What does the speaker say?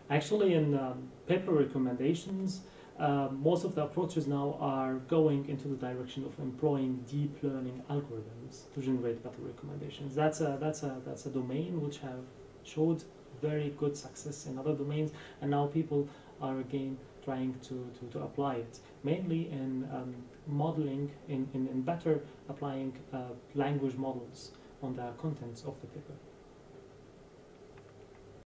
Actually, in paper recommendations, most of the approaches now are going into the direction of employing deep learning algorithms to generate better recommendations. That's a domain which have showed very good success in other domains, and now people are again trying to apply it, mainly in modeling, in better applying language models on the contents of the paper.